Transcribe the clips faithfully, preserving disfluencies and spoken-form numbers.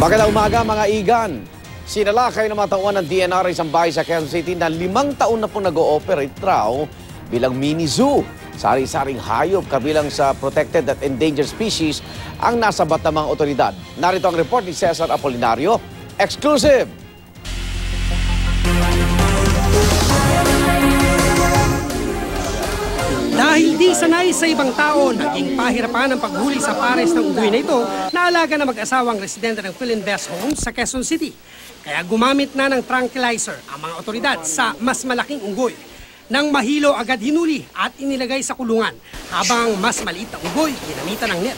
Magandang umaga mga igan. Sinalakay na matauan ng D N R isang bahay sa Quezon City na limang taon na po nag-ooperate raw bilang mini zoo. Sari-saring hayop kabilang sa protected at endangered species ang nasabat ng mga otoridad. Narito ang report ni Cesar Apolinario. Exclusive! Dahil di sanay sa ibang tao, naging pahirapan ang paghuli sa pares ng unggoy na ito na alaga na mag-asawang residente ng Philinvest Homes sa Quezon City. Kaya gumamit na ng tranquilizer ang mga otoridad sa mas malaking unggoy. Nang mahilo agad hinuli at inilagay sa kulungan, habang mas maliit na unggoy ginamitan ng net.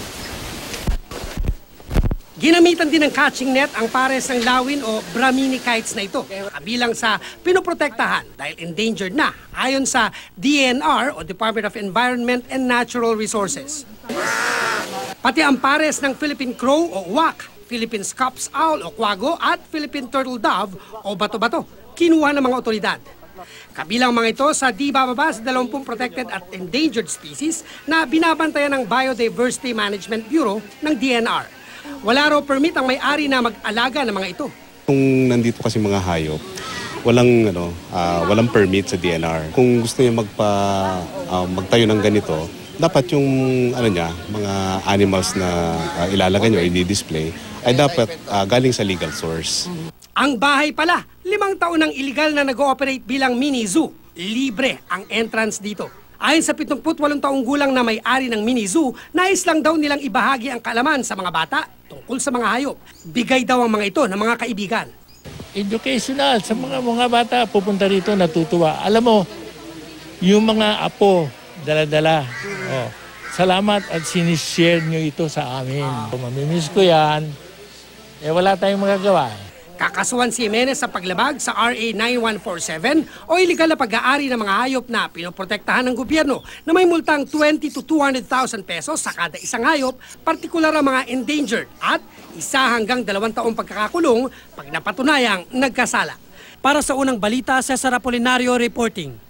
Ginamitan din ng catching net ang pares ng lawin o Brahmini kites na ito, kabilang sa pinoprotektahan dahil endangered na ayon sa D N R o Department of Environment and Natural Resources. Pati ang pares ng Philippine Crow o Uwak, Philippine Scops Owl o Quago at Philippine Turtle Dove o Bato-Bato, kinuha ng mga otoridad. Kabilang mga ito sa di bababa sa dalawampung protected at endangered species na binabantayan ng Biodiversity Management Bureau ng D N R. Wala raw permit ang may-ari na mag-alaga ng mga ito. Kung nandito kasi mga hayop, walang ano, uh, walang permit sa D N R. Kung gusto niya magpa uh, magtayo ng ganito, dapat yung ano niya, mga animals na uh, ilalagay niyo, i-display, ay dapat uh, galing sa legal source. Ang bahay pala, limang taon ng illegal na nag-ooperate bilang mini zoo. Libre ang entrance dito. Ayon sa pitungput walong taong gulang na may-ari ng mini zoo, nais lang daw nilang ibahagi ang kaalaman sa mga bata tungkol sa mga hayop. Bigay daw ang mga ito ng mga kaibigan. Educational. Sa mga mga bata, pupunta rito, natutuwa. Alam mo, yung mga apo, dala-dala. Oh, salamat at sinishare nyo ito sa amin. Kung mamimiss ko yan, eh wala tayong magagawa. Kakasuhan si Jimenez sa paglabag sa R A nine one four seven o iligal na pag-aari ng mga hayop na pinoprotektahan ng gobyerno na may multang twenty to two hundred thousand pesos sa kada isang hayop, partikular ang mga endangered at isa hanggang dalawang taong pagkakakulong pag napatunayang nagkasala. Para sa unang balita, Cesar Apolinario reporting.